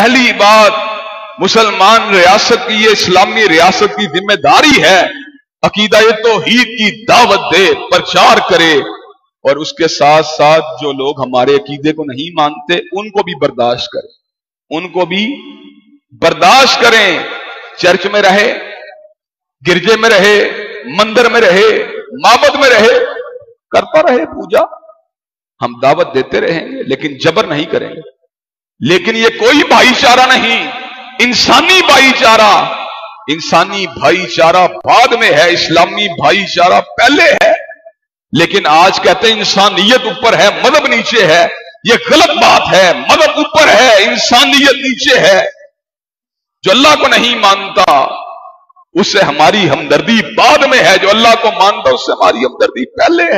پہلی بات مسلمان ریاست کی، یہ اسلامی ریاست کی ذمہ داری ہے عقیدہ توحید کی دعوت دے، پرچار کرے، اور اس کے ساتھ ساتھ جو لوگ ہمارے عقیدے کو نہیں مانتے ان کو بھی برداشت کریں، ان کو بھی برداشت کریں۔ چرچ میں رہے، گرجے میں رہے، مندر میں رہے، معبد میں رہے، کرتا رہے پوجا، ہم دعوت دیتے رہیں گے لیکن جبر نہیں کریں گے۔ لیکن یہ کوئی بھائی چارہ نہیں، انسانی بھائی چارہ، انسانی بھائی چارہ بعد میں ہے، اسلامی بھائی چارہ پہلے ہے۔ لیکن آج کہتے ہیں انسانیت اوپر ہے، مذہب نیچے ہے، یہ غلط بات ہے۔ مذہب اوپر ہے، انسانیت نیچے ہے۔ جو اللہ کو نہیں مانتا اس سے ہماری ہمدردی بعد میں ہے، جو اللہ کو مانتا اس سے ہماری ہمدردی پہلے ہے۔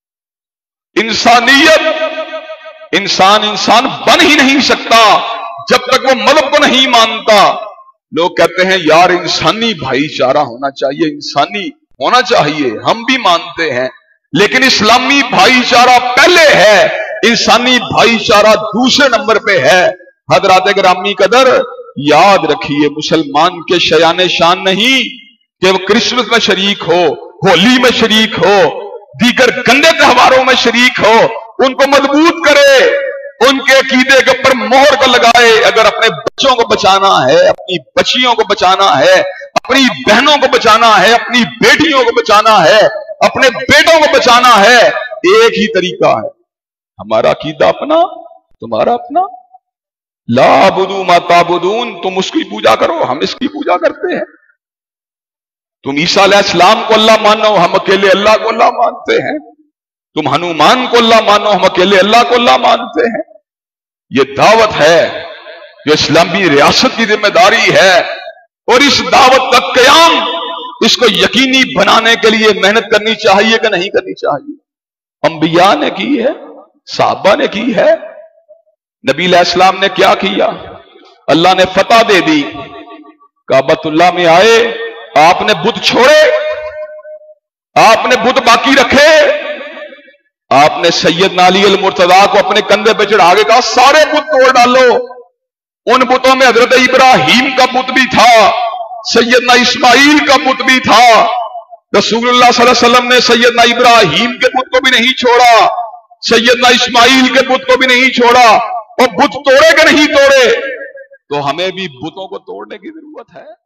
انسانیت، انسان بن ہی نہیں سکتا جب تک وہ مذہب کو نہیں مانتا۔ لوگ کہتے ہیں یار انسانی بھائی چارہ ہونا چاہیے، انسانی ہونا چاہیے، ہم بھی مانتے ہیں، لیکن اسلامی بھائی چارہ پہلے ہے، انسانی بھائی چارہ دوسرے نمبر پہ ہے۔ حضرات گرامی قدر یاد رکھیے، مسلمان کے شیان شان نہیں کہ وہ کرسمس میں شریک ہو، ہولی میں شریک ہو، دیگر گندے تہواروں میں شریک ہو، ان کو مضبوط کرے، ان کے عقیدے کے اوپر مہر کو لگائے۔ اگر اپنے بچوں کو بچانا ہے، اپنی بچیوں کو بچانا ہے، اپنی بہنوں کو بچانا ہے، اپنی بیٹیوں کو بچانا ہے، اپنے بیٹوں کو بچانا ہے، ایک ہی طریقہ ہے، ہمارا عقیدہ اپنا، تمہارا اپنا۔ لا اعبدو ما تعبدون، تم اس کی پوجا کرو، ہم اس کی پوجا کرتے ہیں۔ تم عیسیٰ علیہ السلام کو اللہ مانو، ہم اکیلے اللہ کو اللہ مانتے ہیں۔ تم ہنومان کو اللہ مانو، ہم اکیلے اللہ کو اللہ مانتے ہیں۔ یہ دعوت ہے جو اسلامی ریاست کی ذمہ داری ہے، اور اس دعوت کا قیام، اس کو یقینی بنانے کے لیے محنت کرنی چاہیے کہ نہیں کرنی چاہیے؟ انبیاء نے کی ہے، صحابہ نے کی ہے۔ نبی علیہ السلام نے کیا کیا؟ اللہ نے فتح دے دی، کعبۃ اللہ میں آئے، آپ نے بت چھوڑے، آپ نے بت باقی رکھے، آپ نے سیدنا علی المرتضیٰ کو اپنے کندھے پہ چڑھا کے کہا سارے بت توڑ ڈالو۔ ان بتوں میں حضرت ابراہیم کا بت بھی تھا، سیدنا اسماعیل کا بت بھی تھا۔ رسول اللہ صلی اللہ علیہ وسلم نے سیدنا ابراہیم کے بت کو بھی نہیں چھوڑا، سیدنا اسماعیل کے بت کو بھی نہیں چھوڑا۔ اور بت توڑے کہ نہیں توڑے؟ تو ہمیں بھی بتوں کو توڑنے کی ضرورت ہے۔